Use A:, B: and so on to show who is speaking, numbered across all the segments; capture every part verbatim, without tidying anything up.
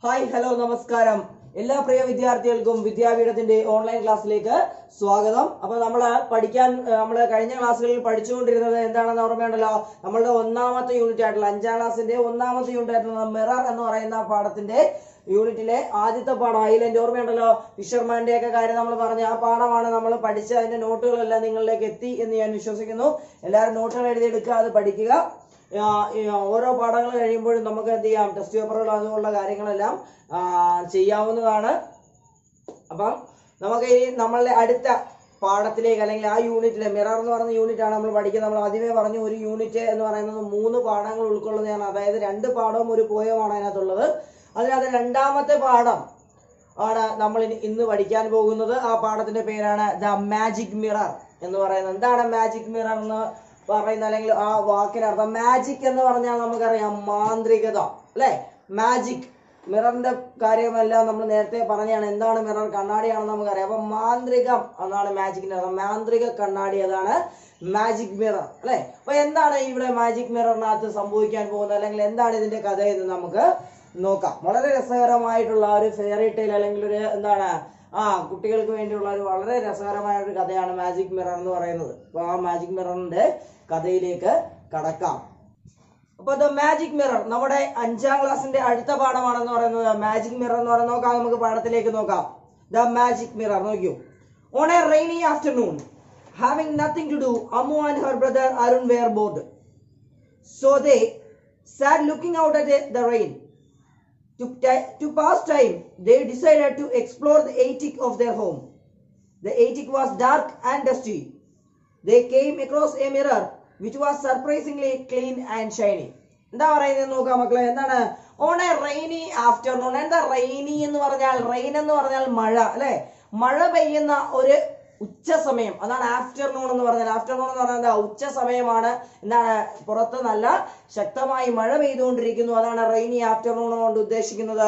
A: Hi hello നമസ്കാരം. എല്ലാ പ്രിയ വിദ്യാർത്ഥികൾക്കും വിദ്യാപീഠത്തിന്റെ ഓൺലൈൻ ക്ലാസ്സിലേക്ക് സ്വാഗതം. അപ്പൊ നമ്മള് പഠിക്കാൻ നമ്മള് കഴിഞ്ഞ ക്ലാസ്സുകളിൽ പഠിച്ചുകൊണ്ടിരുന്നത് എന്താണെന്ന് ഓർമ്മയുണ്ടല്ലോ. നമ്മളുടെ ഒന്നാമത്തെ യൂണിറ്റ് ആയിട്ടുള്ള അഞ്ചാം ക്ലാസ്സിന്റെ ഒന്നാമത്തെ യൂണിറ്റ് ആയിട്ടുള്ള മിറർ എന്ന് പറയുന്ന പാഠത്തിന്റെ യൂണിറ്റിലെ ആദ്യത്തെ പാഠം ഐലൻഡ് ഓർമ്മയുണ്ടല്ലോ. ഫിഷർമാന്റെ ഒക്കെ കാര്യം നമ്മൾ പറഞ്ഞ ആ പാഠമാണ് നമ്മൾ പഠിച്ച. അതിന്റെ നോട്ടുകളെല്ലാം നിങ്ങളിലേക്ക് എത്തി എന്ന് ഞാൻ വിശ്വസിക്കുന്നു. എല്ലാവരും നോട്ടുകൾ എഴുതിയെടുക്കുക, അത് പഠിക്കുക. ഓരോ പാഠങ്ങൾ കഴിയുമ്പോഴും നമുക്ക് എന്ത് ചെയ്യാം, ടെസ്റ്റ് പേപ്പറുകൾ അതുപോലുള്ള കാര്യങ്ങളെല്ലാം ചെയ്യാവുന്നതാണ്. അപ്പം നമുക്ക് ഇനി നമ്മളുടെ അടുത്ത പാഠത്തിലേക്ക് അല്ലെങ്കിൽ ആ യൂണിറ്റിലെ മിറർ എന്ന് പറയുന്ന യൂണിറ്റ് ആണ് നമ്മൾ പഠിക്കുന്നത്. നമ്മൾ ആദ്യമേ പറഞ്ഞു ഒരു യൂണിറ്റ് എന്ന് പറയുന്നത് മൂന്ന് പാഠങ്ങൾ ഉൾക്കൊള്ളുന്നതാണ്. അതായത് രണ്ട് പാഠവും ഒരു പോയമാണ് അതിനകത്തുള്ളത്. അതിനകത്ത് രണ്ടാമത്തെ പാഠം ആണ് നമ്മൾ ഇന്ന് പഠിക്കാൻ പോകുന്നത്. ആ പാഠത്തിന്റെ പേരാണ് ദ മാജിക് മിറർ എന്ന് പറയുന്നത്. എന്താണ് മാജിക് മിറർ എന്ന് പറയുന്നത്, അല്ലെങ്കിൽ ആ വാക്കിനർത്ഥം മാജിക് എന്ന് പറഞ്ഞാൽ നമുക്കറിയാം മാന്ത്രികത അല്ലെ. മാജിക് മിററിന്റെ കാര്യമെല്ലാം നമ്മൾ നേരത്തെ പറഞ്ഞാണ്. എന്താണ് മിറർ? കണ്ണാടിയാണെന്ന് നമുക്കറിയാം. അപ്പൊ മാന്ത്രികം എന്നാണ് മാജിക്കിന്റെ അർത്ഥം. മാന്ത്രിക കണ്ണാടി, അതാണ് മാജിക് മിറർ അല്ലെ. അപ്പൊ എന്താണ് ഇവിടെ മാജിക് മിററിനകത്ത് സംഭവിക്കാൻ പോകുന്നത്, അല്ലെങ്കിൽ എന്താണ് ഇതിന്റെ കഥ എന്ന് നമുക്ക് നോക്കാം. വളരെ രസകരമായിട്ടുള്ള ഒരു ഫെയറി ടെയിൽ അല്ലെങ്കിൽ ഒരു എന്താണ് ആ കുട്ടികൾക്ക് വേണ്ടിയുള്ള ഒരു വളരെ രസകരമായ ഒരു കഥയാണ് മാജിക് മിറർ എന്ന് പറയുന്നത്. അപ്പൊ ആ മാജിക് മിററിന്റെ കഥയിലേക്ക് കടക്കാം. അപ്പൊ ദ മാജിക് മിറർ നമ്മുടെ അഞ്ചാം ക്ലാസ്സിന്റെ അടുത്ത പാഠമാണെന്ന് പറയുന്നത്. മാജിക് മിറർ എന്ന് പറയുന്നത് നോക്കാം, നമുക്ക് പാഠത്തിലേക്ക് നോക്കാം. ദ മാജിക് മിറർ നോക്കൂ. On a rainy afternoon, having nothing to do, Ammu and her brother Arun were bored. So they sat looking out at the rain. To, to pass time, they decided to explore the attic of their home. The attic was dark and dusty. They came across a mirror which was surprisingly clean and shiny. എന്താ പറയുന്നത് നോക്കാം മക്കളെ. എന്താണ് on a rainy afternoon? എന്താ rainy എന്ന് പറഞ്ഞാൽ? Rain എന്ന് പറഞ്ഞാൽ മഴ അല്ലെ. മഴ പെയ്യുന്ന ഒരു ഉച്ച സമയം, അതാണ് ആഫ്റ്റർനൂൺ എന്ന് പറഞ്ഞാൽ. ആഫ്റ്റർനൂൺ എന്ന് പറഞ്ഞാൽ എന്താ? ഉച്ച സമയമാണ്. എന്താണ്? പുറത്ത് നല്ല ശക്തമായി മഴ പെയ്തുകൊണ്ടിരിക്കുന്നു. അതാണ് റെയിനി ആഫ്റ്റർനൂൺ കൊണ്ട് ഉദ്ദേശിക്കുന്നത്.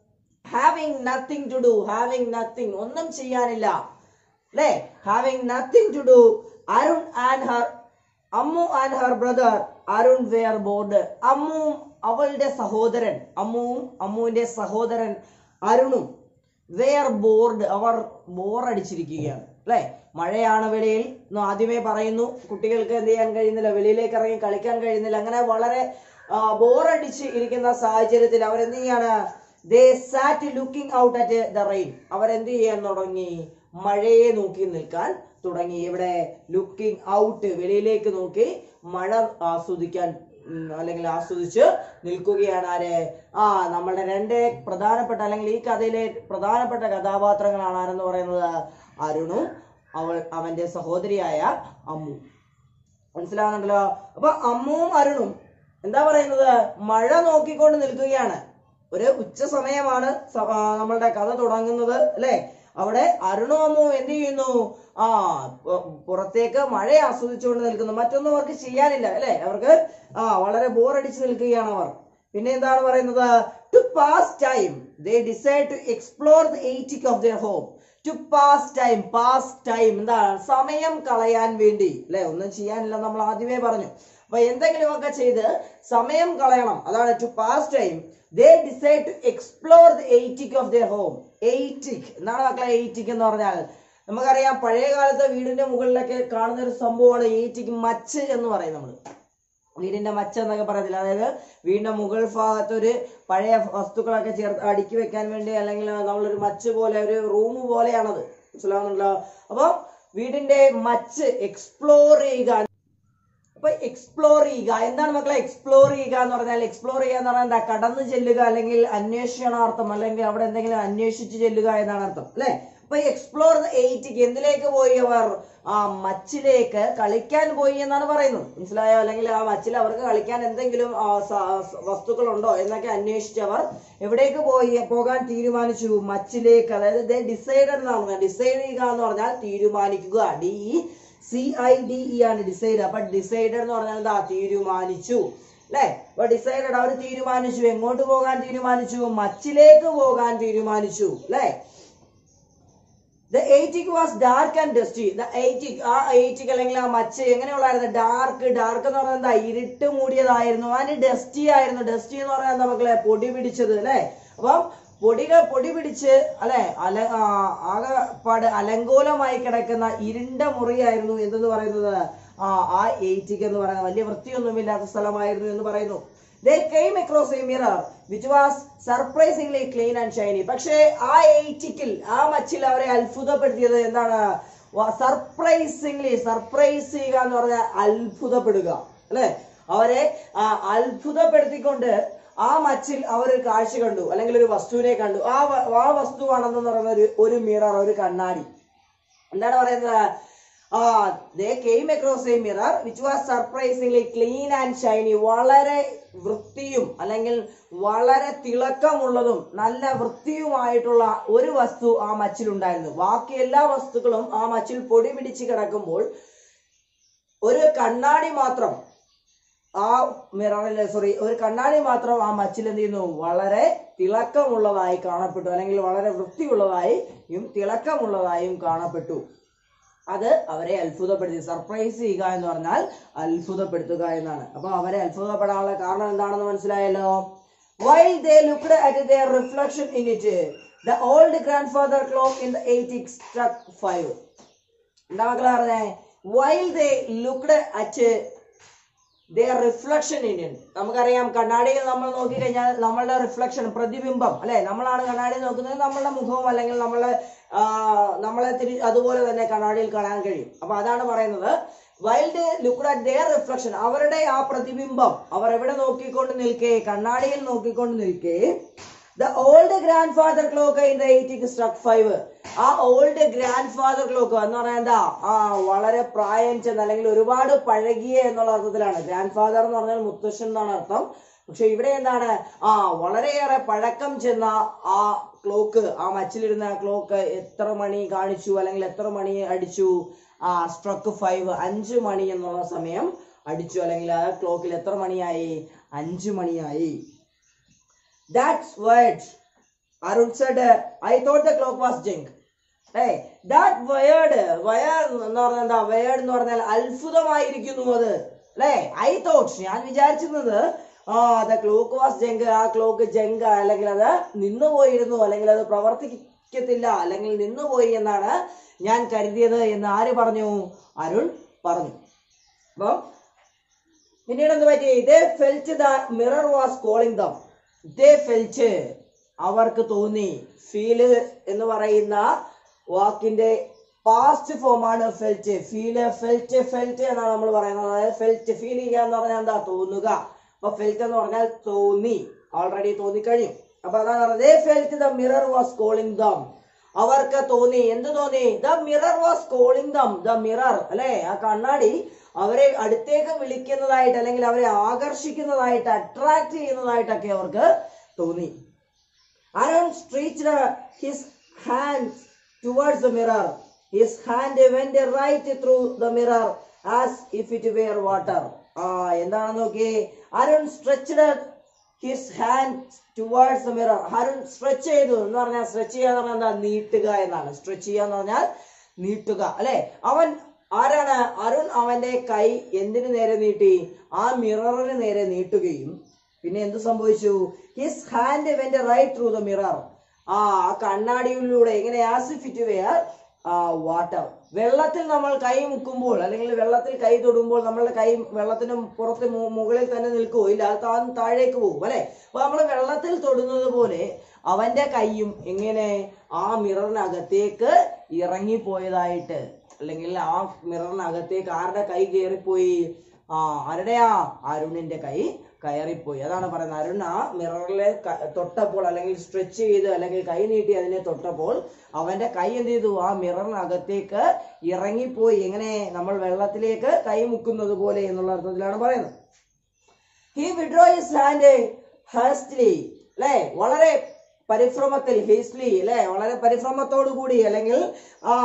A: Having nothing to do, having nothing, ഒന്നും ചെയ്യാനില്ല അല്ലെ. Having nothing to do, Arun and her Ammu and her brother Arun were bored. അമ്മുവും അവളുടെ സഹോദരൻ, അമ്മുവും അമ്മുവിന്റെ സഹോദരൻ അരുണും വെയർ ബോർഡ്, അവർ ബോറടിച്ചിരിക്കുകയാണ് അല്ലെ. മഴയാണ് വെളിയിൽ എന്ന് ആദ്യമേ പറയുന്നു. കുട്ടികൾക്ക് എന്ത് ചെയ്യാൻ കഴിയുന്നില്ല, വെളിയിലേക്ക് ഇറങ്ങി കളിക്കാൻ കഴിയുന്നില്ല. അങ്ങനെ വളരെ ബോറടിച്ച് ഇരിക്കുന്ന സാഹചര്യത്തിൽ അവരെന്ത് ചെയ്യാണ്? They sat looking out at the rain. അവരെന്ത് ചെയ്യാൻ തുടങ്ങി? മഴയെ നോക്കി നിൽക്കാൻ തുടങ്ങി. ഇവിടെ ലുക്കിംഗ് ഔട്ട്, വെളിയിലേക്ക് നോക്കി മഴ ആസ്വദിക്കാൻ അല്ലെങ്കിൽ ആസ്വദിച്ച് നിൽക്കുകയാണ്. ആര്? ആ നമ്മളുടെ രണ്ട് പ്രധാനപ്പെട്ട അല്ലെങ്കിൽ ഈ കഥയിലെ പ്രധാനപ്പെട്ട കഥാപാത്രങ്ങളാണ് ആരെന്ന് പറയുന്നത്? അരുണും അവൾ അവന്റെ സഹോദരിയായ അമ്മു. മനസ്സിലാവുന്നുണ്ടല്ലോ. അപ്പൊ അമ്മുവും അരുണും എന്താ പറയുന്നത്? മഴ നോക്കിക്കൊണ്ട് നിൽക്കുകയാണ്. ഒരു ഉച്ച സമയമാണ് നമ്മളുടെ കഥ തുടങ്ങുന്നത് അല്ലെ. അവിടെ അരുണും അമ്മുവും എന്ത് ചെയ്യുന്നു? ആ പുറത്തേക്ക് മഴ ആസ്വദിച്ചുകൊണ്ട് നിൽക്കുന്നു. മറ്റൊന്നും അവർക്ക് ചെയ്യാനില്ല അല്ലെ. അവർക്ക് ആ വളരെ ബോറടിച്ച് നിൽക്കുകയാണ് അവർ. പിന്നെ എന്താണ് പറയുന്നത്? To pass time they decide to explore the attic of their home. To pass time, pass time എന്താ? സമയം കളയാൻ വേണ്ടി അല്ലെ. ഒന്നും ചെയ്യാനില്ല നമ്മൾ ആദ്യമേ പറഞ്ഞു. അപ്പൊ എന്തെങ്കിലുമൊക്കെ ചെയ്ത് സമയം കളയണം, അതാണ് to pass time. They decide to explore the attic of their home. Attic എന്താണ് മക്കളെ? attic എന്ന് പറഞ്ഞാൽ നമുക്കറിയാം പഴയ കാലത്തെ വീടിന്റെ മുകളിലൊക്കെ കാണുന്ന ഒരു സംഭവമാണ് attic. മച്ച് എന്ന് പറയും നമ്മൾ. വീടിന്റെ മച്ച എന്നൊക്കെ പറയത്തില്ല. അതായത് വീടിന്റെ മുകൾ ഭാഗത്ത് ഒരു പഴയ വസ്തുക്കളൊക്കെ ചേർത്ത് അടുക്കി വെക്കാൻ വേണ്ടി, അല്ലെങ്കിൽ നമ്മളൊരു മച്ച് പോലെ ഒരു റൂം പോലെയാണത്. മനസ്സിലാവുന്നുണ്ടല്ലോ. അപ്പൊ വീടിന്റെ മച്ച് എക്സ്പ്ലോർ ചെയ്യുക. അപ്പൊ എക്സ്പ്ലോർ ചെയ്യുക എന്താണ് മക്കളെ? എക്സ്പ്ലോർ ചെയ്യുക എന്ന് പറഞ്ഞാൽ, എക്സ്പ്ലോർ ചെയ്യുക എന്ന് പറഞ്ഞാൽ എന്താ? കടന്നു ചെല്ലുക, അല്ലെങ്കിൽ അന്വേഷണാർത്ഥം, അല്ലെങ്കിൽ അവിടെ എന്തെങ്കിലും അന്വേഷിച്ച് ചെല്ലുക എന്നാണ് അർത്ഥം അല്ലെ. അപ്പൊ എക്സ്പ്ലോർ ദ എയ്റ്റിക്ക് എന്തിലേക്ക് പോയി? അവർ ആ മച്ചിലേക്ക് കളിക്കാൻ പോയി എന്നാണ് പറയുന്നത്. മനസ്സിലായോ? അല്ലെങ്കിൽ ആ മച്ചിൽ അവർക്ക് കളിക്കാൻ എന്തെങ്കിലും വസ്തുക്കളുണ്ടോ എന്നൊക്കെ അന്വേഷിച്ച് അവർ എവിടേക്ക് പോയി പോകാൻ തീരുമാനിച്ചു? മച്ചിലേക്ക്. അതായത് ദേ ഡിസൈഡഡ് എന്നാണ്. ഡിസൈഡ് ചെയ്യുക എന്ന് പറഞ്ഞാൽ തീരുമാനിക്കുക. D C I D E ആണ് ഡിസൈഡ്. അപ്പൊ ഡിസൈഡഡ് എന്ന് പറഞ്ഞാൽ എന്താ? തീരുമാനിച്ചു അല്ലെ. അപ്പൊ ഡിസൈഡഡ്, അവർ തീരുമാനിച്ചു. എങ്ങോട്ട് പോകാൻ തീരുമാനിച്ചു? മച്ചിലേക്ക് പോകാൻ തീരുമാനിച്ചു അല്ലെ. The attic was dark and dusty. The attic, ആ attic അല്ലെങ്കിൽ ആ മച്ച് എങ്ങനെയുള്ളായിരുന്നു? ഡാർക്ക്. ഡാർക്ക് എന്ന് പറഞ്ഞാൽ എന്താ? ഇരുട്ട് മൂടിയതായിരുന്നു. അതിന് ഡസ്റ്റി ആയിരുന്നു. ഡസ്റ്റി എന്ന് പറഞ്ഞാൽ എന്താ മക്കളെ? പൊടി പിടിച്ചത് അല്ലെ. അപ്പം പൊടികൾ പൊടി പിടിച്ച് അല്ലെ അല ആകെപ്പാട് അലങ്കോലമായി കിടക്കുന്ന ഇരുണ്ട മുറിയായിരുന്നു എന്തെന്ന് പറയുന്നത് ആ ആ എയ്റ്റിക് എന്ന് പറയുന്നത്. വലിയ വൃത്തിയൊന്നുമില്ലാത്ത സ്ഥലമായിരുന്നു എന്ന് പറയുന്നു. They came across a mirror which was surprisingly clean and shiny. പക്ഷേ ആ എയ്റ്റിക്കിൽ ആ മച്ചിൽ അവരെ അത്ഭുതപ്പെടുത്തിയത് എന്താണ്? സർപ്രൈസിംഗ്ലി, സർപ്രൈസ് ചെയ്യുക എന്ന് പറഞ്ഞാൽ അത്ഭുതപ്പെടുക അല്ലെ. അവരെ അത്ഭുതപ്പെടുത്തിക്കൊണ്ട് ആ മച്ചിൽ അവർ ഒരു കാഴ്ച കണ്ടു, അല്ലെങ്കിൽ ഒരു വസ്തുവിനെ കണ്ടു. ആ ആ വസ്തുവാണെന്ന് പറയുന്ന ഒരു ഒരു മിറർ, ഒരു കണ്ണാടി. എന്താണ് പറയുന്നത്? ആ they came across a mirror which was surprisingly clean and shiny. വളരെ വൃത്തിയും അല്ലെങ്കിൽ വളരെ തിളക്കമുള്ളതും നല്ല വൃത്തിയുമായിട്ടുള്ള ഒരു വസ്തു ആ മച്ചിലുണ്ടായിരുന്നു. ബാക്കി എല്ലാ വസ്തുക്കളും ആ മച്ചിൽ പൊടി പിടിച്ച് കിടക്കുമ്പോൾ ഒരു കണ്ണാടി മാത്രം ആ മിററിൽ സോറി ഒരു കണ്ണാടി മാത്രം ആ മച്ചിൽ എന്ത് ചെയ്യുന്നു? വളരെ തിളക്കമുള്ളതായി കാണപ്പെട്ടു, അല്ലെങ്കിൽ വളരെ വൃത്തിയുള്ളതായും തിളക്കമുള്ളതായും കാണപ്പെട്ടു. അത് അവരെ അത്ഭുതപ്പെടുത്തി. സർപ്രൈസ് ചെയ്യുക എന്ന് പറഞ്ഞാൽ അത്ഭുതപ്പെടുത്തുക എന്നാണ്. അപ്പൊ അവരെ അത്ഭുതപ്പെടാനുള്ള കാരണം എന്താണെന്ന് മനസ്സിലായല്ലോ. While they looked at their reflection in it, the old grandfather clock in the attic struck five. എന്താ മക്കളെ പറഞ്ഞേ? While they looked at their reflection in it. നമുക്കറിയാം കണ്ണാടിയിൽ നമ്മൾ നോക്കി കഴിഞ്ഞാൽ നമ്മളുടെ റിഫ്ലക്ഷൻ, പ്രതിബിംബം അല്ലെ, നമ്മളാണ് കണ്ണാടി നോക്കുന്നത്. നമ്മളുടെ മുഖവും അല്ലെങ്കിൽ നമ്മളെ നമ്മളെ തിരി അതുപോലെ തന്നെ കണ്ണാടിയിൽ കാണാൻ കഴിയും. അപ്പൊ അതാണ് പറയുന്നത് while they looked at their reflection, അവരുടെ ആ പ്രതിബിംബം അവർ എവിടെ നോക്കിക്കൊണ്ട് നിൽക്കേ? കണ്ണാടിയിൽ നോക്കിക്കൊണ്ട് നിൽക്കേ. The old grandfather clock in the attic struck five. ആ ഓൾഡ് ഗ്രാൻഡ് ഫാദർ ക്ലോക്ക് എന്ന് പറഞ്ഞാൽ എന്താ? ആ വളരെ പ്രായം ചെന്ന അല്ലെങ്കിൽ ഒരുപാട് പഴകിയ എന്നുള്ള അർത്ഥത്തിലാണ്. ഗ്രാൻഡ് ഫാദർ എന്ന് പറഞ്ഞാൽ മുത്തശ്ശൻ എന്നാണ് അർത്ഥം. പക്ഷെ ഇവിടെ എന്താണ്? ആ വളരെയേറെ പഴക്കം ചെന്ന ആ ക്ലോക്ക്, ആ മച്ചിലിരുന്ന ആ ക്ലോക്ക് എത്ര മണി കാണിച്ചു, അല്ലെങ്കിൽ എത്ര മണി അടിച്ചു? ആ സ്ട്രക്ക് ഫൈവ്, അഞ്ചു മണി എന്നുള്ള സമയം അടിച്ചു, അല്ലെങ്കിൽ ആ ക്ലോക്കിൽ എത്ര മണിയായി? അഞ്ചു മണിയായി. That's what Arun said. I thought the clock was junk. Hey, that weird, weird എന്ന് പറഞ്ഞാൽ എന്താ? weird എന്ന് പറഞ്ഞാൽ അത്ഭുതമായിരിക്കുന്നു അത് അല്ലേ. I thought, ഞാൻ വിചാരിച്ചിരുന്നത് ആ the clock was junk, ആ ക്ലോക്ക് ജങ്ക് അല്ലെങ്കിൽ അത് നിന്നുപോയിരുന്നു, അല്ലെങ്കിൽ അത് പ്രവർത്തിക്കത്തില്ല, അല്ലെങ്കിൽ നിന്നുപോയി എന്നാണ് ഞാൻ കരുതിയത് എന്ന് ആര് പറഞ്ഞു? അരുൺ പറഞ്ഞു. അപ്പം പിന്നീട് എന്ത് പറ്റി? They felt the mirror was calling them. They felt, അവർക്ക് തോന്നി. ഫീല് എന്ന് പറയുന്ന വാക്കിന്റെ പാസ്റ്റ് ഫോമാണ് ഫെൽറ്റ്. ഫീല്, ഫെൽറ്റ്, ഫെൽറ്റ് എന്നാണ് നമ്മൾ പറയുന്നത്. അതായത് ഫെൽറ്റ്, ഫീൽ ചെയ്യുക എന്ന് പറഞ്ഞാൽ എന്താ? തോന്നുക. അപ്പൊ ഫെൽറ്റ് എന്ന് പറഞ്ഞാൽ തോന്നി, ഓൾറെഡി തോന്നിക്കഴിഞ്ഞു. അപ്പൊ അതാണ് പറഞ്ഞത് they felt the mirror was calling them. അവർക്ക് തോന്നി. എന്ത് തോന്നി? the mirror was calling them. the mirror അല്ലെ, ആ കണ്ണാടി അവരെ അടുത്തേക്ക് വിളിക്കുന്നതായിട്ട്, അല്ലെങ്കിൽ അവരെ ആകർഷിക്കുന്നതായിട്ട്, അട്രാക്ട് ചെയ്യുന്നതായിട്ടൊക്കെ അവർക്ക് തോന്നി. Arun stretched his hand towards the mirror. His hand went right through the mirror as if it were water. ആ എന്താണ് നോക്കി? Arun stretched his hand towards the mirror. Arun stretch ചെയ്തു എന്ന് പറഞ്ഞാൽ, സ്ട്രെച്ച് ചെയ്യുക എന്ന് പറഞ്ഞാൽ എന്താ? നീട്ടുക എന്നാണ്. സ്ട്രെച്ച് ചെയ്യുക എന്ന് പറഞ്ഞാൽ നീട്ടുക അല്ലെ. അവൻ ആരാണ്? അരുൺ അവന്റെ കൈ എന്തിനു നേരെ നീട്ടി? ആ മിററിന് നേരെ നീട്ടുകയും പിന്നെ എന്ത് സംഭവിച്ചു? His hand went right through the mirror. ആ കണ്ണാടിയിലൂടെ എങ്ങനെ? As if it were water. വെള്ളത്തിൽ നമ്മൾ കൈ മുക്കുമ്പോൾ, അല്ലെങ്കിൽ വെള്ളത്തിൽ കൈ തൊടുമ്പോൾ നമ്മളുടെ കൈ വെള്ളത്തിന് പുറത്ത് മുകളിൽ തന്നെ നിൽക്കുമോ? ഇല്ല, അത് താഴേക്ക് പോകും അല്ലെ. അപ്പൊ നമ്മൾ വെള്ളത്തിൽ തൊടുന്നത് പോലെ അവന്റെ കൈയും എങ്ങനെ ആ മിററിനകത്തേക്ക് ഇറങ്ങിപ്പോയതായിട്ട്, അല്ലെങ്കിൽ ആ മിററിനകത്തേക്ക് ആരുടെ കൈ കയറിപ്പോയി? ആ ആരുടെയാ? അരുണിന്റെ കൈ കയറിപ്പോയി. അതാണ് പറയുന്നത്. അരുൺ ആ മിററിലെ തൊട്ടപ്പോൾ, അല്ലെങ്കിൽ സ്ട്രെച്ച് ചെയ്ത്, അല്ലെങ്കിൽ കൈ നീട്ടി അതിനെ തൊട്ടപ്പോൾ അവന്റെ കൈ എന്ത് ചെയ്തു? ആ മിററിനകത്തേക്ക് ഇറങ്ങിപ്പോയി. എങ്ങനെ? നമ്മൾ വെള്ളത്തിലേക്ക് കൈ മുക്കുന്നത് പോലെ എന്നുള്ള അർത്ഥത്തിലാണ് പറയുന്നത്. He withdrew his hand hastily. അല്ലെ, വളരെ പരിശ്രമത്തിൽ, ഹേസ്റ്റ്ലി അല്ലെ, വളരെ പരിശ്രമത്തോടു കൂടി, അല്ലെങ്കിൽ ആ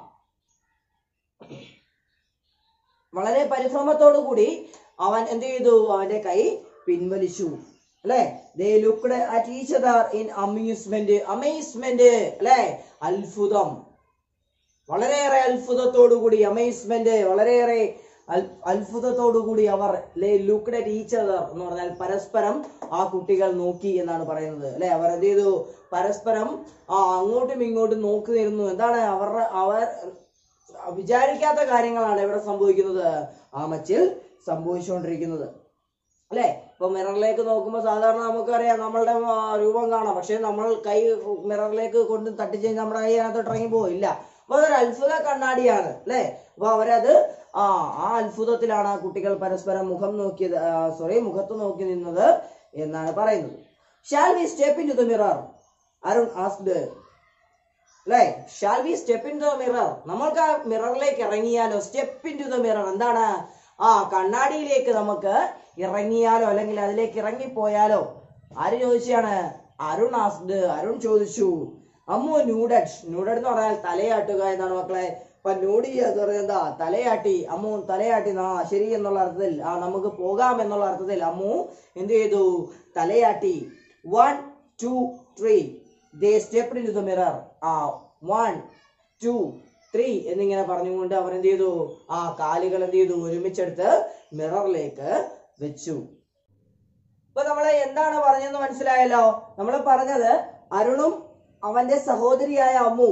A: വളരെ പരിശ്രമത്തോടു കൂടി അവൻ എന്ത് ചെയ്തു? അവന്റെ കൈ പിൻവലിച്ചു അല്ലെ. They looked at each other in amusement. Amazement അല്ലെ, അത്ഭുതം, വളരെയേറെ അത്ഭുതത്തോടു കൂടി. അമേസ്മെന്റ്, വളരെയേറെ അത്ഭുതത്തോടു കൂടി അവർ ലുക്ക്ഡ് അറ്റ് ഈച്ച് അതർ എന്ന് പറഞ്ഞാൽ പരസ്പരം ആ കുട്ടികൾ നോക്കി എന്നാണ് പറയുന്നത് അല്ലെ. അവർ എന്ത് ചെയ്തു? പരസ്പരം ആ അങ്ങോട്ടും ഇങ്ങോട്ടും നോക്കി നിന്നു. എന്താണ് അവരുടെ അവർ വിചാരിക്കാത്ത കാര്യങ്ങളാണ് ഇവിടെ സംഭവിക്കുന്നത്, ആ മച്ചിൽ സംഭവിച്ചുകൊണ്ടിരിക്കുന്നത് അല്ലെ. ഇപ്പൊ മിററിലേക്ക് നോക്കുമ്പോൾ സാധാരണ നമുക്കറിയാം നമ്മളുടെ രൂപം കാണാം, പക്ഷെ നമ്മൾ കൈ മിററിലേക്ക് കൊണ്ട് തട്ടിച്ച് കഴിഞ്ഞാൽ നമ്മുടെ കൈ അതിനകത്തോട്ട് ഇറങ്ങി പോയില്ല. അപ്പൊ അതൊരു അത്ഭുത കണ്ണാടിയാണ് അല്ലെ. അപ്പൊ അവരത് ആ ആ അത്ഭുതത്തിലാണ് ആ കുട്ടികൾ പരസ്പരം മുഖം നോക്കിയത്, സോറി മുഖത്ത് നോക്കി നിന്നത് എന്നാണ് പറയുന്നത്. Shall we step into the mirror, Arun asked അല്ലെ. Shall we step into the mirror, നമ്മൾക്ക് ആ മിററിലേക്ക് ഇറങ്ങിയാലോ? Step into the mirror എന്താണ്? ആ കണ്ണാടിയിലേക്ക് നമുക്ക് ഇറങ്ങിയാലോ, അല്ലെങ്കിൽ അതിലേക്ക് ഇറങ്ങിപ്പോയാലോ? ആര് ചോദിച്ചാണ്? അരുൺ ആസ്ക്ഡ്, അരുൺ ചോദിച്ചു. അമ്മു ന്യൂഡഡ്, ന്യൂഡഡ് എന്ന് പറഞ്ഞാൽ തലയാട്ടുക എന്നാണ് മക്കളെ. അപ്പൊ ന്യൂഡി എന്ന് പറയുന്നത് എന്താ? തലയാട്ടി. അമ്മു തലയാട്ടി, ആ ശരി എന്നുള്ള അർത്ഥത്തിൽ, ആ നമുക്ക് പോകാം എന്നുള്ള അർത്ഥത്തിൽ അമ്മു എന്ത് ചെയ്തു? തലയാട്ടി. One two three they stepped into the mirror. ആ വൺ ടു ത്രീ എന്നിങ്ങനെ പറഞ്ഞുകൊണ്ട് അവർ എന്ത് ചെയ്തു? ആ കാലുകൾ എന്ത് ചെയ്തു? ഒരുമിച്ചെടുത്ത് മിററിലേക്ക് വെച്ചു. ഇപ്പൊ നമ്മള് എന്താണ് പറഞ്ഞതെന്ന് മനസ്സിലായല്ലോ. നമ്മൾ പറഞ്ഞത് അരുണും അവന്റെ സഹോദരിയായ അമ്മു,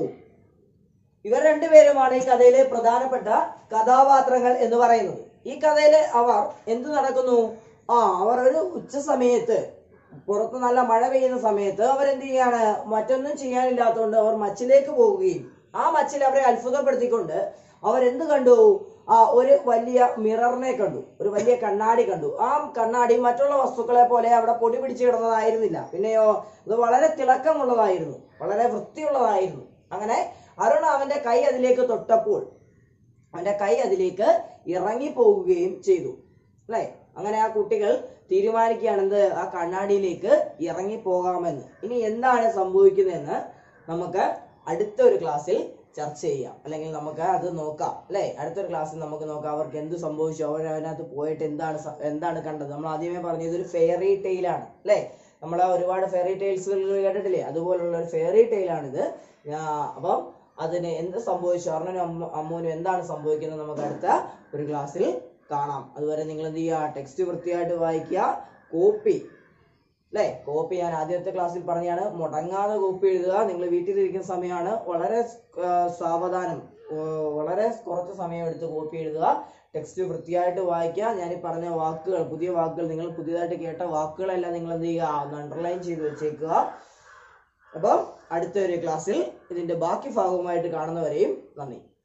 A: ഇവർ രണ്ടുപേരുമാണ് ഈ കഥയിലെ പ്രധാനപ്പെട്ട കഥാപാത്രങ്ങൾ എന്ന് പറയുന്നത്. ഈ കഥയില് അവർ എന്ത് നടക്കുന്നു? ആ അവർ ഒരു ഉച്ച സമയത്ത്, പുറത്ത് നല്ല മഴ പെയ്യുന്ന സമയത്ത് അവരെന്ത് ചെയ്യാണ്? മറ്റൊന്നും ചെയ്യാനില്ലാത്തതുകൊണ്ട് അവർ മച്ചിലേക്ക് പോകുകയും ആ മച്ചിൽ അവരെ അത്ഭുതപ്പെടുത്തിക്കൊണ്ട് അവരെന്ത് കണ്ടു? ആ ഒരു വലിയ മിററിനെ കണ്ടു, ഒരു വലിയ കണ്ണാടി കണ്ടു. ആ കണ്ണാടി മറ്റുള്ള വസ്തുക്കളെ പോലെ അവിടെ പൊടി പിടിച്ചു കിടന്നതായിരുന്നില്ല, പിന്നെയോ അത് വളരെ തിളക്കമുള്ളതായിരുന്നു, വളരെ വൃത്തിയുള്ളതായിരുന്നു. അങ്ങനെ അരുൺ അവന്റെ കൈ അതിലേക്ക് തൊട്ടപ്പോൾ അവന്റെ കൈ അതിലേക്ക് ഇറങ്ങി പോകുകയും ചെയ്തു അല്ലെ. അങ്ങനെ ആ കുട്ടികൾ തീരുമാനിക്കുകയാണ് എന്ത്? ആ കണ്ണാടിയിലേക്ക് ഇറങ്ങി പോകാമെന്ന്. ഇനി എന്താണ് സംഭവിക്കുന്നതെന്ന് നമുക്ക് അടുത്ത ഒരു ക്ലാസ്സിൽ ചർച്ച ചെയ്യാം, അല്ലെങ്കിൽ നമുക്ക് അത് നോക്കാം അല്ലെ. അടുത്തൊരു ക്ലാസ്സിൽ നമുക്ക് നോക്കാം അവർക്ക് എന്ത് സംഭവിച്ചു, അവർ അതിനകത്ത് പോയിട്ട് എന്താണ് എന്താണ് കണ്ടത്. നമ്മൾ ആദ്യമേ പറഞ്ഞു ഇതൊരു ഫെയറി ടെയിലാണ് അല്ലെ. നമ്മൾ ഒരുപാട് ഫെയറി ടെയിൽസുകൾ കേട്ടിട്ടില്ലേ? അതുപോലുള്ള ഒരു ഫെയറി ടെയിലാണിത്. അപ്പം അതിന് എന്ത് സംഭവിച്ചു, അരുണനും അമ്മ അമ്മുവിനും എന്താണ് സംഭവിക്കുന്നത് നമുക്ക് അടുത്ത ഒരു ക്ലാസ്സിൽ കാണാം. അതുവരെ നിങ്ങൾ എന്ത് ചെയ്യുക? ടെക്സ്റ്റ് വൃത്തിയായിട്ട് വായിക്കുക, കോപ്പി അല്ലെ. കോപ്പി ഞാൻ ആദ്യത്തെ ക്ലാസ്സിൽ പറഞ്ഞാണ്, മുടങ്ങാതെ കോപ്പി എഴുതുക. നിങ്ങൾ വീട്ടിലിരിക്കുന്ന സമയമാണ്, വളരെ സാവധാനം, വളരെ കുറച്ച് സമയം എടുത്ത് കോപ്പി എഴുതുക. ടെക്സ്റ്റ് വൃത്തിയായിട്ട് വായിക്കുക. ഞാൻ ഈ പറഞ്ഞ വാക്കുകൾ, പുതിയ വാക്കുകൾ, നിങ്ങൾ പുതിയതായിട്ട് കേട്ട വാക്കുകളെല്ലാം നിങ്ങൾ എന്ത് ചെയ്യുക? ഒന്ന് അണ്ടർലൈൻ ചെയ്ത് വെച്ചേക്കുക. അപ്പം അടുത്ത ഒരു ക്ലാസ്സിൽ ഇതിന്റെ ബാക്കി ഭാഗവുമായിട്ട് കാണുന്നവരെയും നന്ദി.